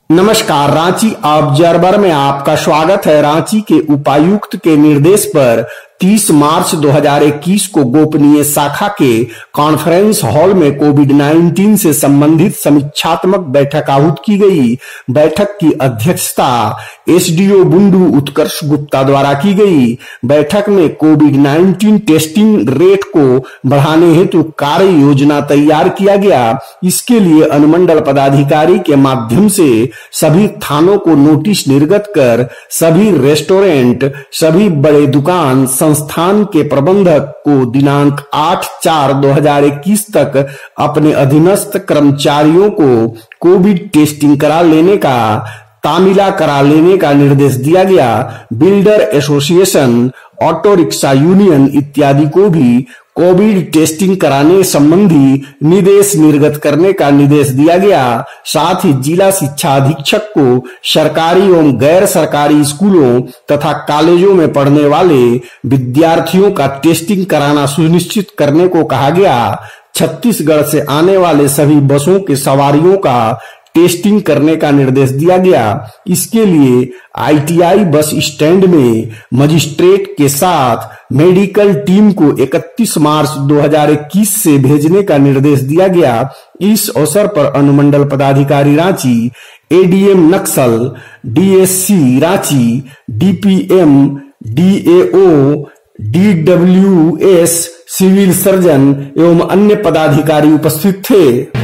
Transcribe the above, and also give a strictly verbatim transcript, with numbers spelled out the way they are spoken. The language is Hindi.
नमस्कार, रांची ऑब्जर्वर में आपका स्वागत है। रांची के उपायुक्त के निर्देश पर तीस मार्च दो हज़ार इक्कीस को गोपनीय शाखा के कॉन्फ्रेंस हॉल में कोविड उन्नीस से संबंधित समीक्षात्मक बैठक आहूत की गई। बैठक की अध्यक्षता एसडीओ बुंडू उत्कर्ष गुप्ता द्वारा की गई। बैठक में कोविड उन्नीस टेस्टिंग रेट को बढ़ाने हेतु कार्य योजना तैयार किया गया। इसके लिए अनुमंडल पदाधिकारी के माध्यम से सभी थानों को नोटिस निर्गत कर सभी रेस्टोरेंट, सभी बड़े दुकान संस्थान के प्रबंधक को दिनांक आठ चार दो हज़ार इक्कीस तक अपने अधीनस्थ कर्मचारियों को कोविड टेस्टिंग करा लेने का तामीला करा लेने का निर्देश दिया गया। Builder association, auto rickshaw union इत्यादि को भी कोविड टेस्टिंग कराने संबंधी निर्देश निर्गत करने का निर्देश दिया गया। साथ ही जिला शिक्षा अधीक्षक को सरकारी एवं गैर सरकारी स्कूलों तथा कॉलेजों में पढ़ने वाले विद्यार्थियों का टेस्टिंग कराना सुनिश्चित करने को कहा गया। छत्तीसगढ़ से आने वाले सभी बसों के सवारियों का टेस्टिंग करने का निर्देश दिया गया। इसके लिए आईटीआई बस स्टैंड में मजिस्ट्रेट के साथ मेडिकल टीम को इकतीस मार्च दो हज़ार इक्कीस से भेजने का निर्देश दिया गया। इस अवसर पर अनुमंडल पदाधिकारी Ranchi, ADM Naxal, DSC Ranchi, DPM, DAO, DWS, civil surgeon एवं अन्य पदाधिकारी उपस्थित थे।